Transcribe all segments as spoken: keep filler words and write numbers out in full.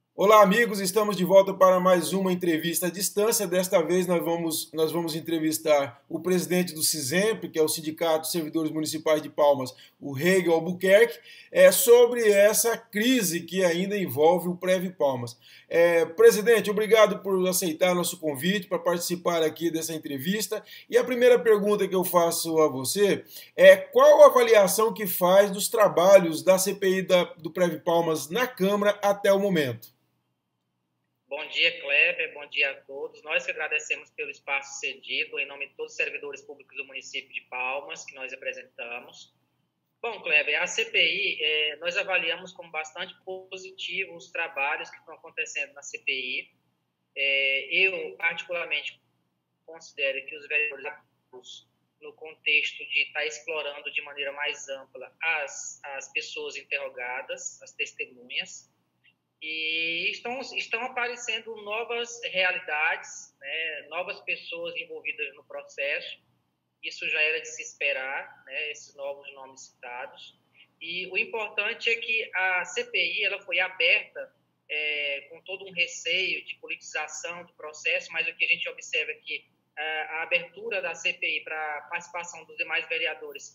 Olá, amigos, estamos de volta para mais uma entrevista à distância. Desta vez nós vamos, nós vamos entrevistar o presidente do SISEMP, que é o Sindicato de Servidores Municipais de Palmas, o Hegel Albuquerque, é, sobre essa crise que ainda envolve o Prev Palmas. É, presidente, obrigado por aceitar nosso convite para participar aqui dessa entrevista. E a primeira pergunta que eu faço a você é qual a avaliação que faz dos trabalhos da C P I da, do Prev Palmas na Câmara até o momento? Bom dia, Kleber. Bom dia a todos. Nós que agradecemos pelo espaço cedido em nome de todos os servidores públicos do município de Palmas, que nós representamos. Bom, Kleber, a C P I, eh, nós avaliamos como bastante positivo os trabalhos que estão acontecendo na C P I. Eh, eu, particularmente, considero que os vereadores, no contexto de estar explorando de maneira mais ampla as, as pessoas interrogadas, as testemunhas, e estão, estão aparecendo novas realidades, né, novas pessoas envolvidas no processo. Isso já era de se esperar, né, esses novos nomes citados. E o importante é que a C P I ela foi aberta é, com todo um receio de politização do processo, mas o que a gente observa é que a, a abertura da C P I para a participação dos demais vereadores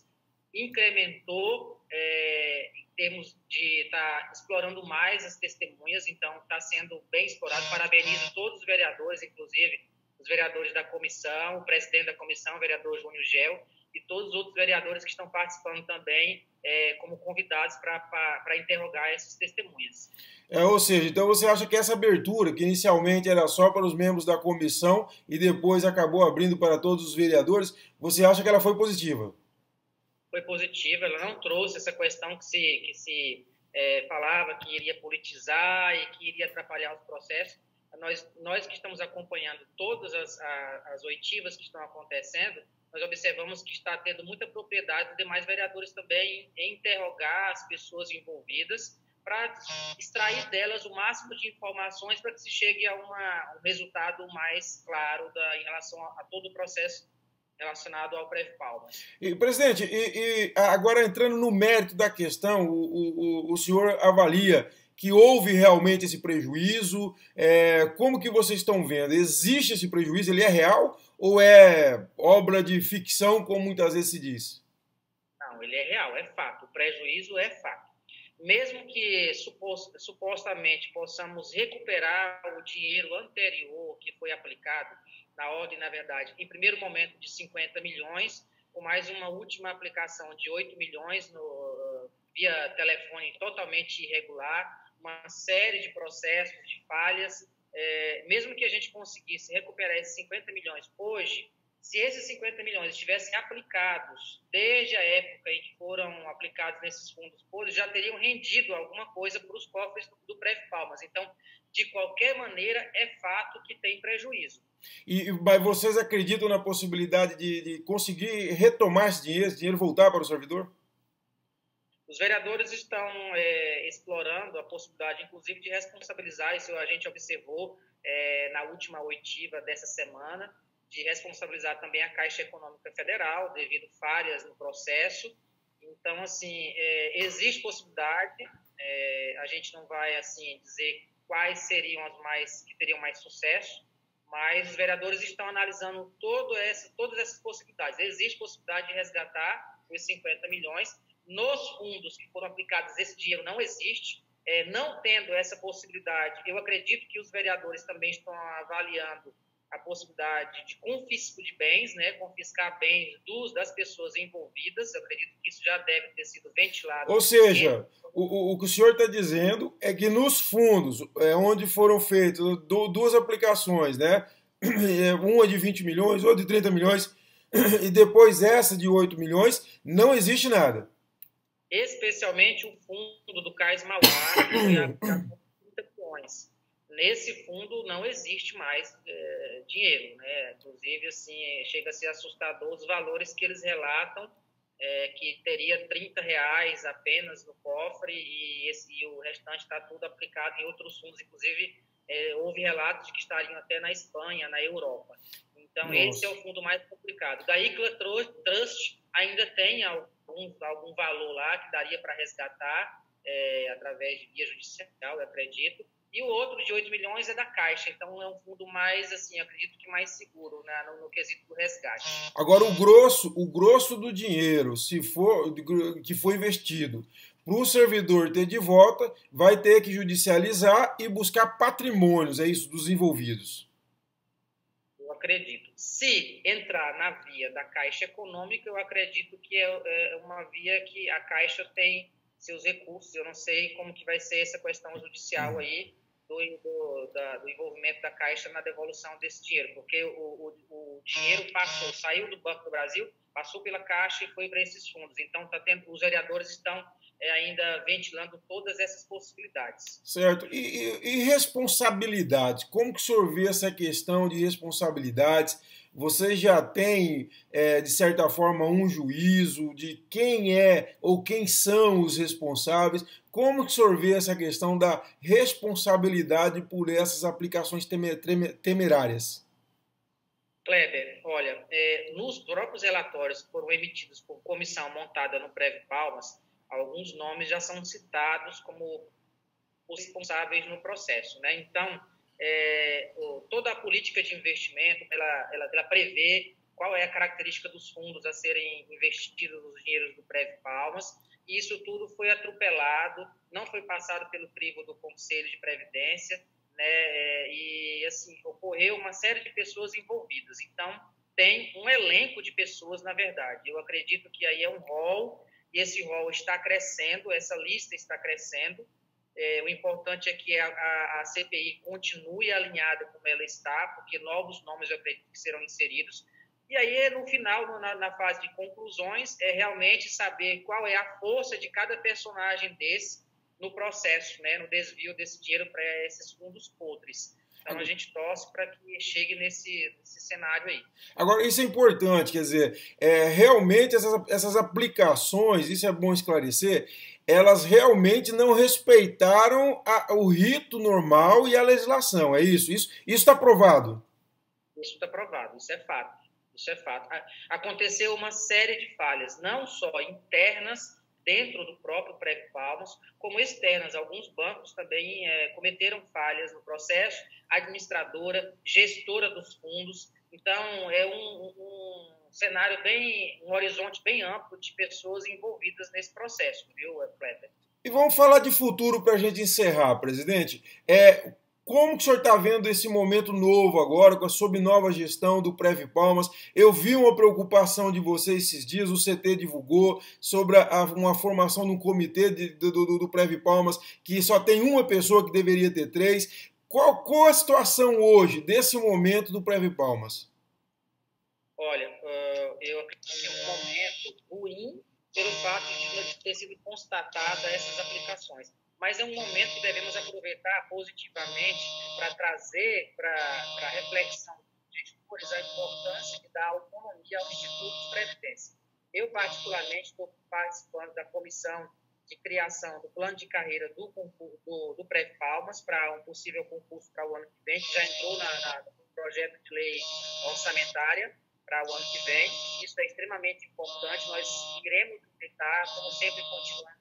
incrementou é, em termos de estar tá explorando mais as testemunhas, então está sendo bem explorado. Parabenizo todos os vereadores, inclusive os vereadores da comissão, o presidente da comissão, o vereador Júnior Gel, e todos os outros vereadores que estão participando também é, como convidados para interrogar essas testemunhas. É, ou seja, então você acha que essa abertura, que inicialmente era só para os membros da comissão e depois acabou abrindo para todos os vereadores, você acha que ela foi positiva? Foi positiva, ela não trouxe essa questão que se, que se é, falava que iria politizar e que iria atrapalhar os processos. Nós, nós que estamos acompanhando todas as, as oitivas que estão acontecendo, nós observamos que está tendo muita propriedade dos demais vereadores também em interrogar as pessoas envolvidas para extrair delas o máximo de informações para que se chegue a uma, um resultado mais claro da, em relação a, a todo o processo relacionado ao Prev Palmas. E, presidente, e, e agora entrando no mérito da questão, o, o, o senhor avalia que houve realmente esse prejuízo? É, como que vocês estão vendo? Existe esse prejuízo? Ele é real ou é obra de ficção, como muitas vezes se diz? Não, ele é real, é fato. O prejuízo é fato. Mesmo que supostamente possamos recuperar o dinheiro anterior que foi aplicado, na ordem, na verdade, em primeiro momento de cinquenta milhões, com mais uma última aplicação de oito milhões no, via telefone totalmente irregular, uma série de processos, de falhas. É, mesmo que a gente conseguisse recuperar esses cinquenta milhões hoje, se esses cinquenta milhões estivessem aplicados desde a época em que foram aplicados nesses fundos públicos, já teriam rendido alguma coisa para os cofres do Prev Palmas. Então, de qualquer maneira, é fato que tem prejuízo. E mas vocês acreditam na possibilidade de, de conseguir retomar esse dinheiro, esse dinheiro voltar para o servidor? Os vereadores estão é, explorando a possibilidade, inclusive, de responsabilizar, isso a gente observou é, na última oitiva dessa semana, de responsabilizar também a Caixa Econômica Federal, devido falhas no processo. Então, assim, é, existe possibilidade, é, a gente não vai, assim, dizer quais seriam as mais, que teriam mais sucesso, mas os vereadores estão analisando todo essa, todas essas possibilidades. Existe possibilidade de resgatar os cinquenta milhões. Nos fundos que foram aplicados, esse dinheiro não existe. É, não tendo essa possibilidade, eu acredito que os vereadores também estão avaliando a possibilidade de confisco de bens, né, confiscar bens dos, das pessoas envolvidas. Eu acredito que isso já deve ter sido ventilado. Ou seja, o, o que o senhor está dizendo é que nos fundos, é, onde foram feitas do, duas aplicações, né, uma de vinte milhões, outra de trinta milhões, e depois essa de oito milhões, não existe nada. Especialmente o fundo do Cais Mauá, que foi aplicado com trinta milhões. Nesse fundo não existe mais é, dinheiro, né? Inclusive, assim, chega a ser assustador os valores que eles relatam, é, que teria trinta reais apenas no cofre e, esse, e o restante está tudo aplicado em outros fundos. Inclusive, é, houve relatos de que estariam até na Espanha, na Europa. Então, Nossa. Esse é o fundo mais complicado. Da Icla Trust ainda tem algum, algum valor lá que daria para resgatar é, através de via judicial, eu acredito. e o outro de oito milhões é da Caixa. Então, é um fundo mais, assim, acredito que mais seguro, né, no, no quesito do resgate. Agora, o grosso, o grosso do dinheiro, se for que foi investido, para o servidor ter de volta, vai ter que judicializar e buscar patrimônios, é isso, dos envolvidos. Eu acredito. Se entrar na via da Caixa Econômica, eu acredito que é uma via que a Caixa tem seus recursos. Eu não sei como que vai ser essa questão judicial aí, do, do, da, do envolvimento da Caixa na devolução desse dinheiro, porque o, o, o dinheiro passou, saiu do Banco do Brasil, passou pela Caixa e foi para esses fundos. Então, tá tendo, os vereadores estão é, ainda ventilando todas essas possibilidades. Certo. E, e, e responsabilidades? Como que o senhor vê essa questão de responsabilidades? Você já tem, é, de certa forma, um juízo de quem é ou quem são os responsáveis? Como que o senhor vê essa questão da responsabilidade por essas aplicações temerárias? Kleber, olha, é, nos próprios relatórios que foram emitidos por comissão montada no Prev Palmas, alguns nomes já são citados como os responsáveis no processo, né? Então, é, toda a política de investimento, ela, ela, ela prevê qual é a característica dos fundos a serem investidos nos dinheiros do Prev Palmas, e isso tudo foi atropelado, não foi passado pelo crivo do Conselho de Previdência, né? E, assim, ocorreu uma série de pessoas envolvidas. Então, tem um elenco de pessoas, na verdade. Eu acredito que aí é um rol, e esse rol está crescendo, essa lista está crescendo. É, o importante é que a, a, a C P I continue alinhada como ela está, porque novos nomes eu acredito que serão inseridos. E aí, no final, na, na fase de conclusões, é realmente saber qual é a força de cada personagem desse no processo, né, no desvio desse dinheiro para esses fundos podres. Então, a gente torce para que chegue nesse, nesse cenário aí. Agora, isso é importante, quer dizer, é, realmente essas, essas aplicações, isso é bom esclarecer, elas realmente não respeitaram a, o rito normal e a legislação, é isso? Isso está provado? Isso está provado, isso é fato. Isso é fato. Aconteceu uma série de falhas, não só internas, dentro do próprio Prev Palmas, como externas. Alguns bancos também é, cometeram falhas no processo, administradora, gestora dos fundos. Então, é um, um cenário bem, um horizonte bem amplo de pessoas envolvidas nesse processo, viu, Kleber? E vamos falar de futuro para a gente encerrar, presidente. É, como que o senhor está vendo esse momento novo agora, com a sob nova gestão do Prev Palmas? Eu vi uma preocupação de vocês esses dias, o C T divulgou sobre a, uma formação de um comitê de, do, do, do Prev Palmas que só tem uma pessoa que deveria ter três. Qual, qual a situação hoje, desse momento do Prev Palmas? Olha, uh, eu acredito que é um momento ruim pelo fato de ter sido constatada essas aplicações. Mas é um momento que devemos aproveitar positivamente para trazer para a reflexão dos gestores a importância de dar autonomia ao Instituto de Previdência. Eu, particularmente, estou participando da comissão de criação do plano de carreira do, do, do Prev Palmas para um possível concurso para o ano que vem, que já entrou na, na, no projeto de lei orçamentária para o ano que vem. Isso é extremamente importante. Nós iremos tentar, como sempre, continuar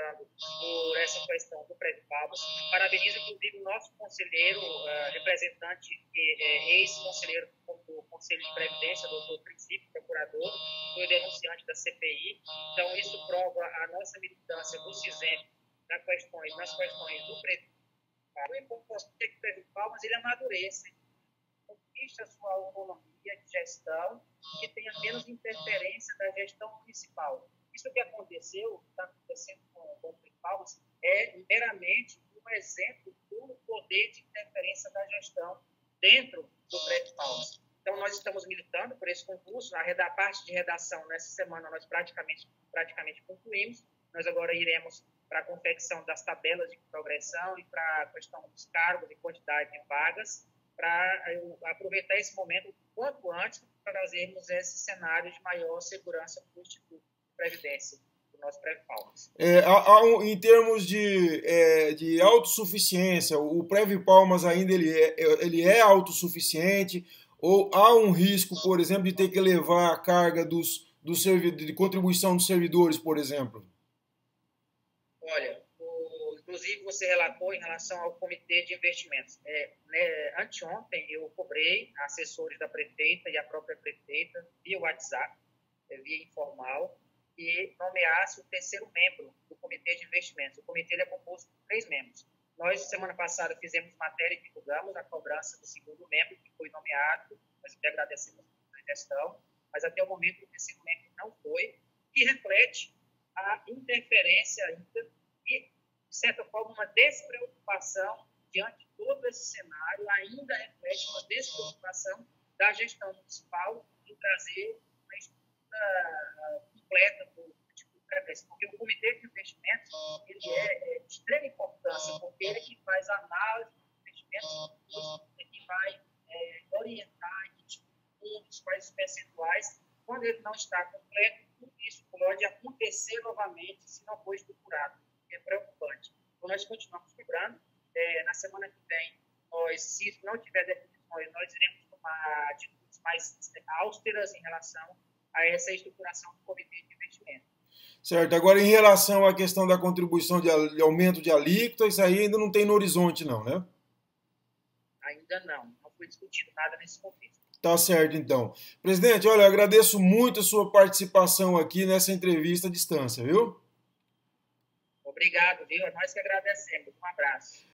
por essa questão do Prev Palmas. Parabenizo, inclusive, o nosso conselheiro, uh, representante, uh, ex-conselheiro do Conselho de Previdência, doutor Princípio, procurador, foi denunciante da C P I. Então, isso prova a nossa militância do CISEM nas questões, nas questões do Prev Palmas. O importante é que o Prev Palmas ele amadureça, conquiste a sua autonomia de gestão, que tenha menos interferência da gestão municipal. Isso que aconteceu, que está acontecendo com o Prev Palmas, é meramente um exemplo do poder de interferência da gestão dentro do Prev Palmas. Então, nós estamos militando por esse concurso. A parte de redação, nessa semana, nós praticamente, praticamente concluímos. Nós agora iremos para a confecção das tabelas de progressão e para a questão dos cargos e quantidade de vagas, para aproveitar esse momento o quanto antes para trazermos esse cenário de maior segurança para o Instituto Previdência, do nosso Prev Palmas. É, há, há um, em termos de, é, de autossuficiência, o Prev Palmas ainda ele é, ele é autossuficiente ou há um risco, por exemplo, de ter que levar a carga dos, dos servidores, de contribuição dos servidores, por exemplo? Olha, o, Inclusive, você relatou em relação ao Comitê de Investimentos. É, né, anteontem, eu cobrei assessores da prefeita e a própria prefeita via WhatsApp, via informal, e nomeasse o terceiro membro do Comitê de Investimentos. O comitê ele é composto por três membros. Nós, semana passada, fizemos matéria e divulgamos a cobrança do segundo membro, que foi nomeado. Nós até agradecemos a sugestão, mas até o momento o terceiro membro não foi, que reflete a interferência ainda e, de certa forma, uma despreocupação diante de todo esse cenário, ainda reflete uma despreocupação da gestão municipal em trazer uma estrutura completa do tipo de prevenção. Porque o Comitê de Investimentos ele é, é de extrema importância, porque ele é que faz a análise dos investimentos, é que vai é, orientar que tipo de fundos, quais os percentuais. Quando ele não está completo, tudo isso pode acontecer novamente se não for estruturado. É preocupante. Então, nós continuamos cobrando. É, na semana que vem, nós, se não tiver definições, nós iremos tomar atitudes mais austeras em relação a essa estruturação do Comitê de Investimento. Certo. Agora, em relação à questão da contribuição de aumento de alíquota, isso aí ainda não tem no horizonte, não, né? Ainda não. Não foi discutido nada nesse conflito. Tá certo, então. Presidente, olha, eu agradeço muito a sua participação aqui nessa entrevista à distância, viu? Obrigado, viu? É nós que agradecemos. Um abraço.